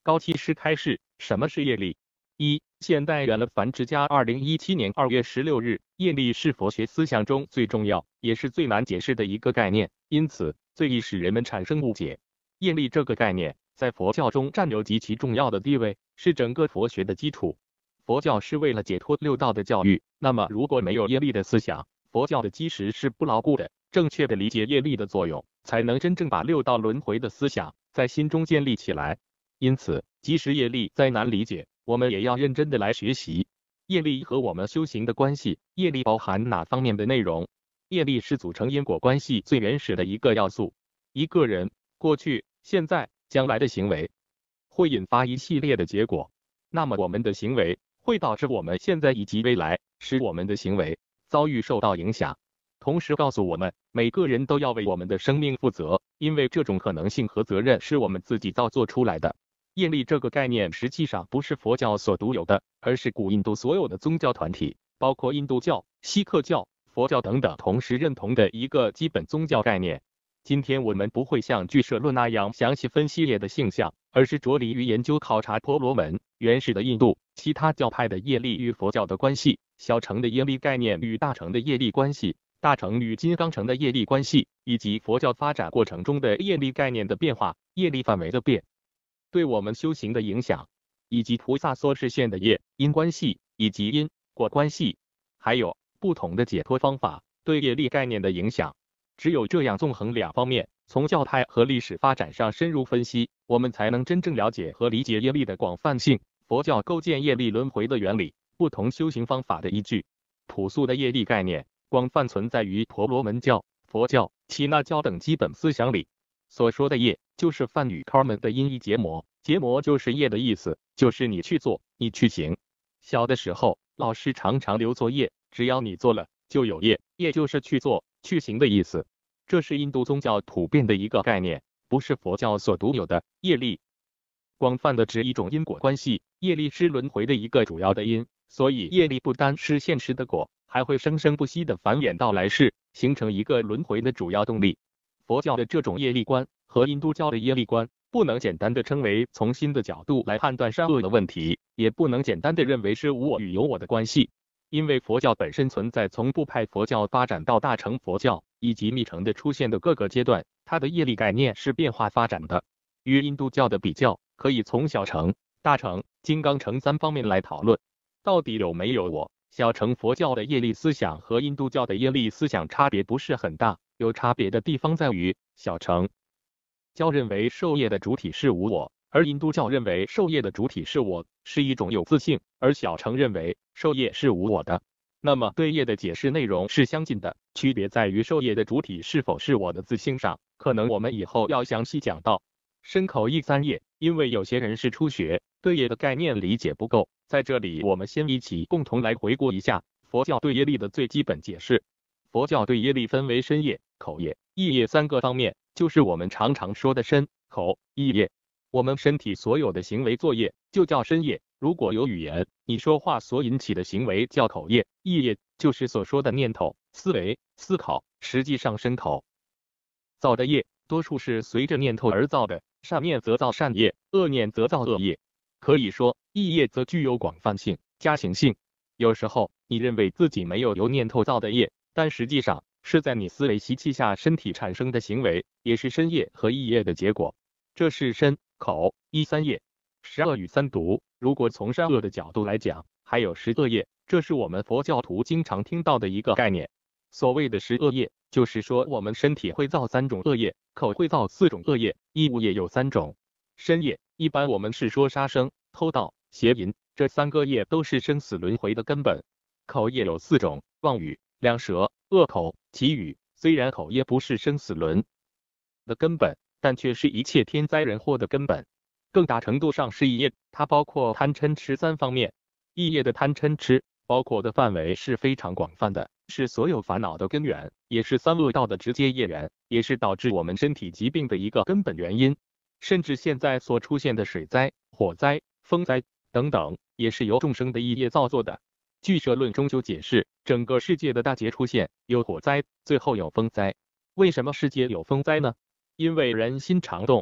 高期师开示，什么是业力？现代原了凡之家2017年2月16日，业力是佛学思想中最重要也是最难解释的一个概念，因此最易使人们产生误解。业力这个概念在佛教中占有极其重要的地位，是整个佛学的基础。佛教是为了解脱六道的教育，那么如果没有业力的思想，佛教的基石是不牢固的。正确的理解业力的作用，才能真正把六道轮回的思想在心中建立起来。因此，即使业力再难理解，我们也要认真的来学习。业力和我们修行的关系，业力包含哪方面的内容？业力是组成因果关系最原始的一个要素。一个人过去、现在、将来的行为，会引发一系列的结果。那么我们的行为会导致我们现在以及未来，使我们的行为遭遇受到影响。同时告诉我们，每个人都要为我们的生命负责，因为这种可能性和责任是我们自己造作出来的。业力这个概念实际上不是佛教所独有的，而是古印度所有的宗教团体，包括印度教、锡克教、佛教等等，同时认同的一个基本宗教概念。今天我们不会像俱舍论那样详细分析业的性象，而是着力于研究考察婆罗门、原始的印度、其他教派的业力与佛教的关系，小乘的业力概念与大乘的业力关系，大乘与金刚乘的业力关系，以及佛教发展过程中的业力概念的变化、业力范围的变对我们修行的影响，以及菩萨所实现的业因关系以及因果关系，还有不同的解脱方法对业力概念的影响。只有这样纵横两方面，从教派和历史发展上深入分析，我们才能真正了解和理解业力的广泛性，佛教构建业力轮回的原理，不同修行方法的依据。朴素的业力概念广泛存在于婆罗门教、佛教、耆那教等基本思想里。所说的业，就是梵语 karma 的音译结魔，结魔就是业的意思，就是你去做，你去行。小的时候，老师常常留作业，只要你做了，就有业，业就是去做、去行的意思。这是印度宗教普遍的一个概念，不是佛教所独有的。业力广泛的指一种因果关系，业力是轮回的一个主要的因，所以业力不单是现实的果，还会生生不息的繁衍到来世，形成一个轮回的主要动力。佛教的这种业力观和印度教的业力观不能简单的称为从心的角度来判断善恶的问题，也不能简单的认为是无我与有我的关系。因为佛教本身存在从部派佛教发展到大乘佛教以及密乘的出现的各个阶段，它的业力概念是变化发展的。与印度教的比较，可以从小乘、大乘、金刚乘三方面来讨论，到底有没有我。小乘佛教的业力思想和印度教的业力思想差别不是很大，有差别的地方在于，小乘教认为受业的主体是无我，而印度教认为受业的主体是我，是一种有自性，而小乘认为受业是无我的。那么对业的解释内容是相近的，区别在于受业的主体是否是我的自性上，可能我们以后要详细讲到。身口意三业，因为有些人是初学，对业的概念理解不够，在这里我们先一起共同来回顾一下佛教对业力的最基本解释。佛教对业力分为身业、口业、意业三个方面，就是我们常常说的身、口、意业。我们身体所有的行为作业就叫身业，如果有语言，你说话所引起的行为叫口业，意业就是所说的念头、思维、思考，实际上身口造的业多数是随着念头而造的，善念则造善业，恶念则造恶业。可以说，意业则具有广泛性、加行性。有时候，你认为自己没有由念头造的业，但实际上是在你思维习气下身体产生的行为，也是身业和意业的结果。这是身、口、意三业。十恶与三毒，如果从善恶的角度来讲，还有十恶业，这是我们佛教徒经常听到的一个概念。所谓的十恶业，就是说我们身体会造3种恶业，口会造4种恶业，意物业有3种。身业一般我们是说杀生、偷盗、邪淫，这3个业都是生死轮回的根本。口业有4种，妄语、两舌、恶口、绮语。虽然口业不是生死轮的根本，但却是一切天灾人祸的根本。更大程度上是意业，它包括贪嗔痴3方面。意业的贪嗔痴包括的范围是非常广泛的，是所有烦恼的根源，也是3恶道的直接业缘，也是导致我们身体疾病的一个根本原因。甚至现在所出现的水灾、火灾、风灾等等，也是由众生的意业造作的。俱舍论中就解释，整个世界的大劫出现，有火灾，最后有风灾。为什么世界有风灾呢？因为人心常动，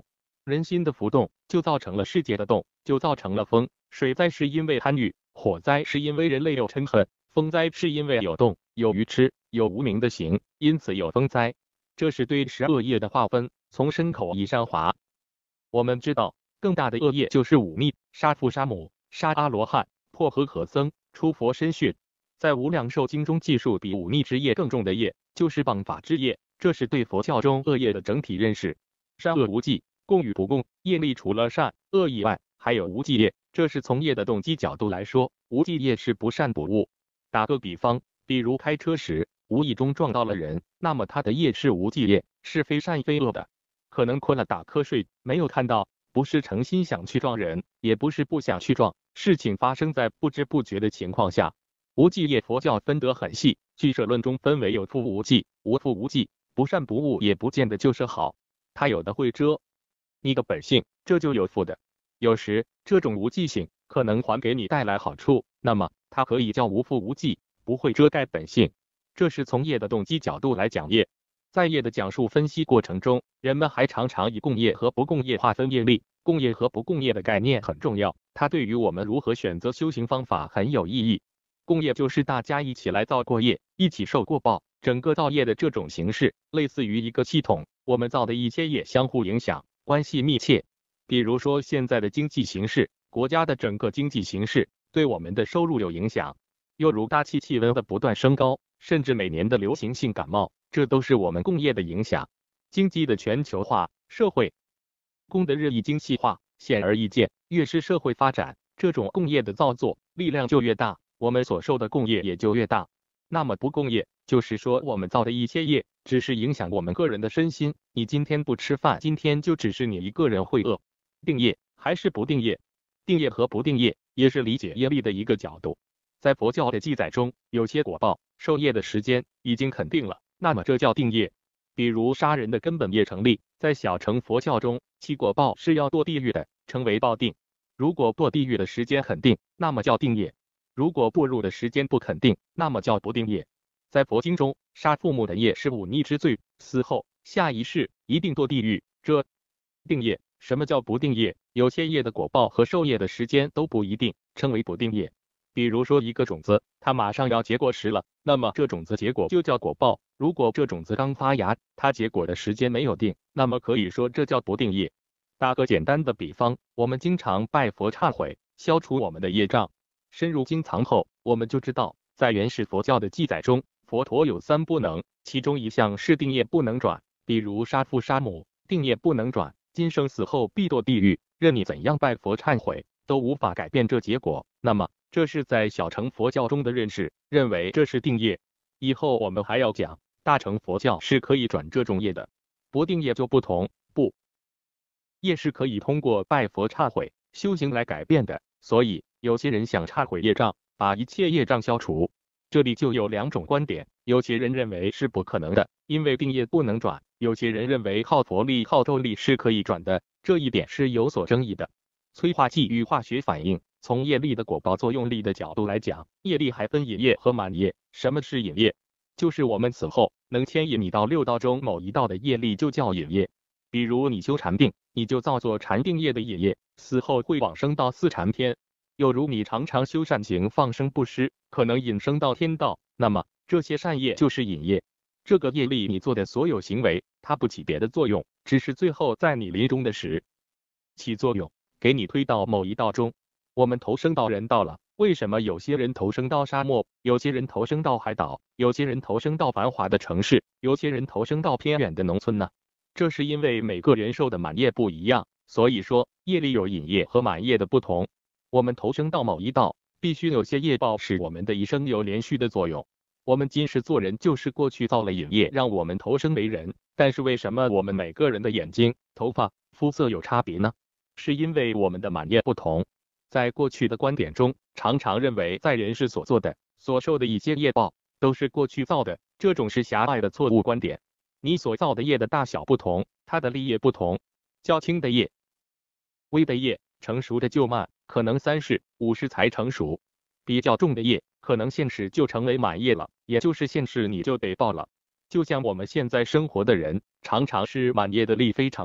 人心的浮动就造成了世界的动，就造成了风。水灾是因为贪欲，火灾是因为人类有嗔恨，风灾是因为有动，有愚痴，有无名的行，因此有风灾。这是对10恶业的划分，从身口意上划。我们知道，更大的恶业就是忤逆、杀父杀母、杀阿罗汉、破和合僧、出佛身训。在无量寿经中记述，比忤逆之业更重的业，就是谤法之业。这是对佛教中恶业的整体认识。善恶无记，共与不共，业力除了善恶以外，还有无记业。这是从业的动机角度来说，无记业是不善不恶。打个比方，比如开车时无意中撞到了人，那么他的业是无记业，是非善非恶的。可能困了打瞌睡，没有看到，不是诚心想去撞人，也不是不想去撞，事情发生在不知不觉的情况下。无记业佛教分得很细，俱舍论中分为有覆无记、无覆无记，不善不恶也不见得就是好，它有的会遮你的本性，这就有覆的。有时这种无记性可能还给你带来好处，那么它可以叫无覆无记，不会遮盖本性。这是从业的动机角度来讲业。在业的讲述分析过程中，人们还常常以共业和不共业划分业力。共业和不共业的概念很重要，它对于我们如何选择修行方法很有意义。共业就是大家一起来造过业，一起受过报，整个造业的这种形式类似于一个系统，我们造的一些业相互影响，关系密切。比如说现在的经济形势，国家的整个经济形势对我们的收入有影响，又如大气气温的不断升高，甚至每年的流行性感冒，这都是我们共业的影响。经济的全球化，社会共的日益精细化，显而易见，越是社会发展，这种共业的造作力量就越大，我们所受的共业也就越大。那么不共业，就是说我们造的一些业，只是影响我们个人的身心。你今天不吃饭，今天就只是你一个人会饿。定业还是不定业？定业和不定业也是理解业力的一个角度。在佛教的记载中，有些果报受业的时间已经肯定了，那么这叫定业。比如杀人的根本业成立，在小乘佛教中，其果报是要堕地狱的，称为报定。如果堕地狱的时间肯定，那么叫定业。如果堕入的时间不肯定，那么叫不定业。在佛经中，杀父母的业是忤逆之罪，死后下一世一定堕地狱，这定业。什么叫不定业？有些业的果报和受业的时间都不一定，称为不定业。比如说一个种子，它马上要结果时了，那么这种子结果就叫果报。如果这种子刚发芽，它结果的时间没有定，那么可以说这叫不定业。打个简单的比方，我们经常拜佛忏悔，消除我们的业障。深入经藏后，我们就知道，在原始佛教的记载中，佛陀有3不能，其中一项是定业不能转，比如杀父杀母，定业不能转，今生死后必堕地狱，任你怎样拜佛忏悔，都无法改变这结果。那么，这是在小乘佛教中的认识，认为这是定业。以后我们还要讲，大乘佛教是可以转这种业的，不定业就不同，不业是可以通过拜佛忏悔、修行来改变的。所以，有些人想忏悔业障，把一切业障消除。这里就有2种观点，有些人认为是不可能的，因为定业不能转；有些人认为靠佛力、靠咒力是可以转的，这一点是有所争议的。催化剂与化学反应，从业力的果报作用力的角度来讲，业力还分引业和满业。什么是引业？就是我们死后能牵引你到6道中某一道的业力就叫引业。比如你修禅定，你就造作禅定业的引业，死后会往生到4禅天。又如你常常修善行、放生布施，可能引生到天道，那么这些善业就是引业。这个业力你做的所有行为，它不起别的作用，只是最后在你临终的时起作用，给你推到某一道中。我们投生到人道了，为什么有些人投生到沙漠，有些人投生到海岛，有些人投生到繁华的城市，有些人投生到偏远的农村呢？这是因为每个人受的满业不一样，所以说业力有引业和满业的不同。我们投生到某一道，必须有些业报使我们的一生有连续的作用。我们今世做人，就是过去造了引业，让我们投生为人。但是为什么我们每个人的眼睛、头发、肤色有差别呢？是因为我们的满业不同。在过去的观点中，常常认为在人世所做的、所受的一些业报，都是过去造的，这种是狭隘的错误观点。你所造的业的大小不同，它的利业不同，较轻的业、微的业，成熟的就慢，可能3世、5世才成熟；比较重的业，可能现世就成为满业了，也就是现世你就得报了。就像我们现在生活的人，常常是满业的力非常大，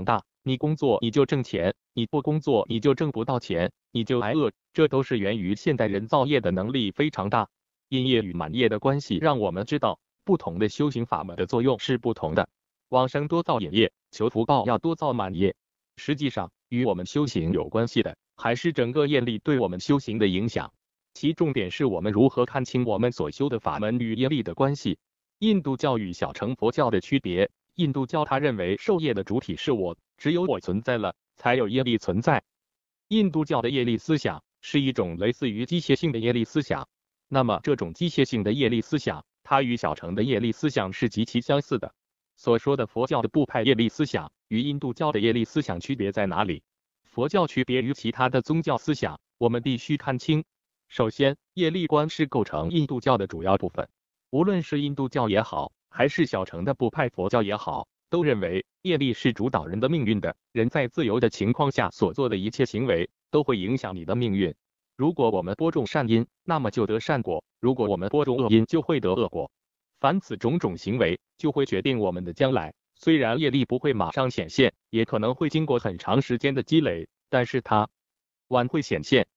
你工作你就挣钱，你不工作你就挣不到钱，你就挨饿，这都是源于现代人造业的能力非常大。阴业与满业的关系让我们知道，不同的修行法门的作用是不同的。往生多造阴业，求福报要多造满业。实际上，与我们修行有关系的，还是整个业力对我们修行的影响。其重点是我们如何看清我们所修的法门与业力的关系。印度教与小乘佛教的区别，印度教他认为受业的主体是我，只有我存在了，才有业力存在。印度教的业力思想是一种类似于机械性的业力思想。那么这种机械性的业力思想，它与小乘的业力思想是极其相似的。所说的佛教的部派业力思想与印度教的业力思想区别在哪里？佛教区别于其他的宗教思想，我们必须看清。首先，业力观是构成印度教的主要部分。无论是印度教也好，还是小乘的部派佛教也好，都认为业力是主导人的命运的。人在自由的情况下所做的一切行为，都会影响你的命运。如果我们播种善因，那么就得善果；如果我们播种恶因，就会得恶果。凡此种种行为，就会决定我们的将来。虽然业力不会马上显现，也可能会经过很长时间的积累，但是它晚会显现。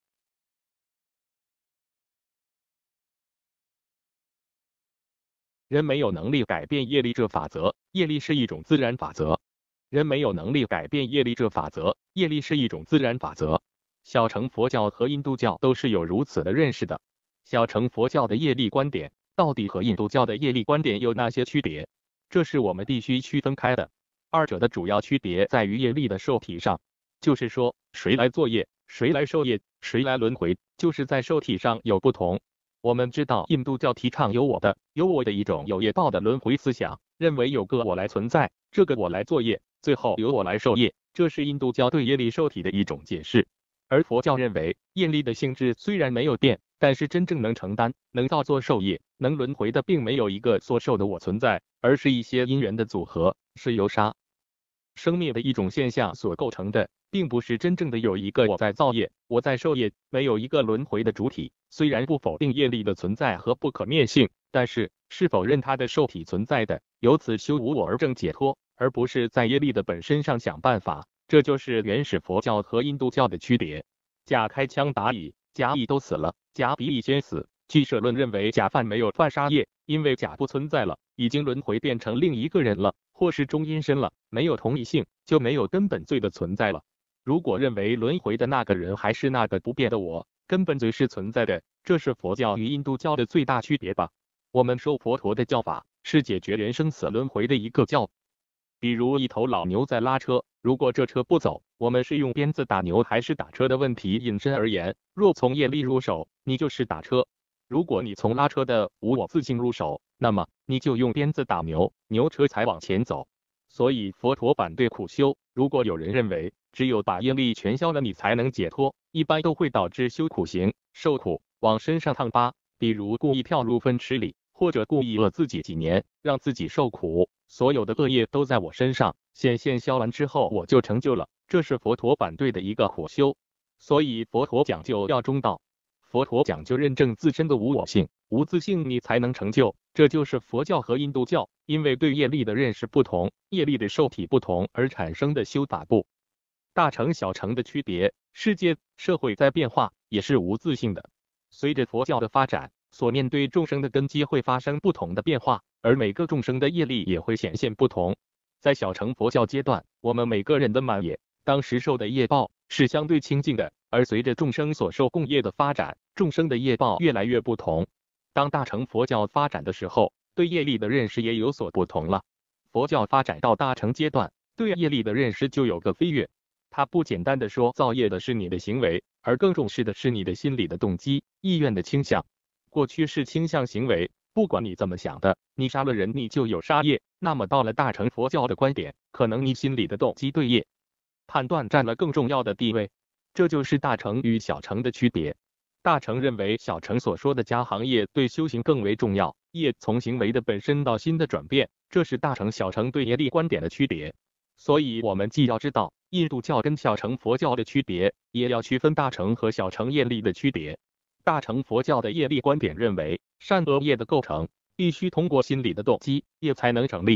人没有能力改变业力这法则，业力是一种自然法则。人没有能力改变业力这法则，业力是一种自然法则。小乘佛教和印度教都是有如此的认识的。小乘佛教的业力观点到底和印度教的业力观点有哪些区别？这是我们必须区分开的。二者的主要区别在于业力的受体上，就是说谁来作业，谁来受业，谁来轮回，就是在受体上有不同。我们知道印度教提倡有我的一种有业报的轮回思想，认为有个我来存在，这个我来作业，最后由我来受业，这是印度教对业力受体的一种解释。而佛教认为业力的性质虽然没有变，但是真正能承担、能造作受业、能轮回的并没有一个所受的我存在，而是一些因缘的组合，是由杀生灭的一种现象所构成的，并不是真正的有一个我在造业，我在受业，没有一个轮回的主体。虽然不否定业力的存在和不可灭性，但是否认它的受体存在的，由此修无我而证解脱，而不是在业力的本身上想办法。这就是原始佛教和印度教的区别。甲开枪打乙，甲乙都死了，甲比乙先死。俱舍论认为甲犯没有犯杀业，因为甲不存在了，已经轮回变成另一个人了，或是中阴身了，没有同一性，就没有根本罪的存在了。如果认为轮回的那个人还是那个不变的我，根本罪是存在的，这是佛教与印度教的最大区别吧。我们说佛陀的教法是解决人生死轮回的一个教。比如一头老牛在拉车，如果这车不走，我们是用鞭子打牛还是打车的问题引申而言，若从业力入手，你就是打车；如果你从拉车的无我自性入手，那么你就用鞭子打牛，牛车才往前走。所以佛陀反对苦修。如果有人认为只有把业力全消了你才能解脱，一般都会导致修苦行、受苦、往身上烫疤，比如故意跳入粪池里，或者故意饿自己几年，让自己受苦。所有的恶业都在我身上显现消完之后，我就成就了。这是佛陀反对的一个苦修。所以佛陀讲究要中道，佛陀讲究认证自身的无我性、无自性，你才能成就。这就是佛教和印度教因为对业力的认识不同、业力的受体不同而产生的修法不大乘小乘的区别。世界社会在变化，也是无自性的。随着佛教的发展，所面对众生的根基会发生不同的变化，而每个众生的业力也会显现不同。在小乘佛教阶段，我们每个人的满业当时受的业报是相对清净的，而随着众生所受共业的发展，众生的业报越来越不同。当大乘佛教发展的时候，对业力的认识也有所不同了。佛教发展到大乘阶段，对业力的认识就有个飞跃。它不简单的说造业的是你的行为，而更重视的是你的心理的动机、意愿的倾向。过去是倾向行为，不管你怎么想的，你杀了人你就有杀业。那么到了大乘佛教的观点，可能你心里的动机对业判断占了更重要的地位。这就是大乘与小乘的区别。大乘认为小乘所说的加行业对修行更为重要，业从行为的本身到心的转变，这是大乘小乘对业力观点的区别。所以我们既要知道印度教跟小乘佛教的区别，也要区分大乘和小乘业力的区别。大乘佛教的业力观点认为，善恶业的构成必须通过心理的动机，业才能成立。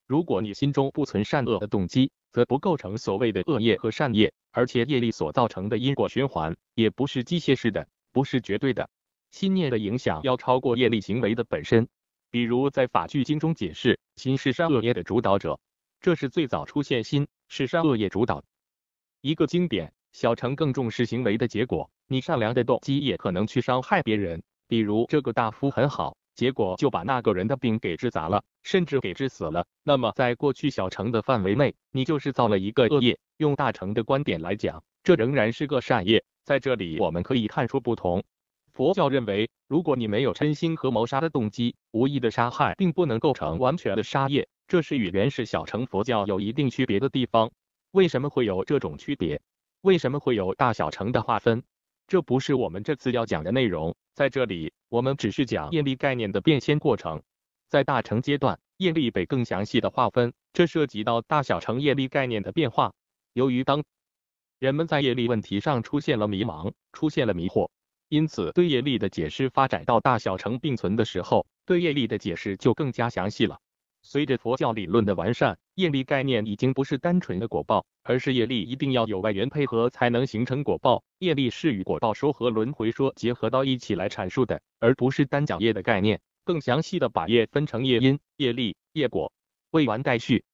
如果你心中不存善恶的动机，则不构成所谓的恶业和善业，而且业力所造成的因果循环也不是机械式的，不是绝对的。心念的影响要超过业力行为的本身。比如在法句经中解释，心是善恶业的主导者，这是最早出现心是善恶业主导一个经典。小乘更重视行为的结果，你善良的动机也可能去伤害别人。比如这个大夫很好，结果就把那个人的病给治砸了，甚至给治死了。那么在过去小乘的范围内，你就是造了一个恶业。用大乘的观点来讲，这仍然是个善业。在这里我们可以看出不同。佛教认为，如果你没有嗔心和谋杀的动机，无意的杀害并不能构成完全的杀业，这是与原始小乘佛教有一定区别的地方。为什么会有这种区别？为什么会有大小乘的划分？这不是我们这次要讲的内容，在这里我们只是讲业力概念的变现过程。在大乘阶段，业力被更详细的划分，这涉及到大小乘业力概念的变化。由于当人们在业力问题上出现了迷茫，出现了迷惑，因此对业力的解释发展到大小乘并存的时候，对业力的解释就更加详细了。随着佛教理论的完善，业力概念已经不是单纯的果报，而是业力一定要有外缘配合才能形成果报。业力是与果报说和轮回说结合到一起来阐述的，而不是单讲业的概念。更详细的把业分成业因、业力、业果。未完待续。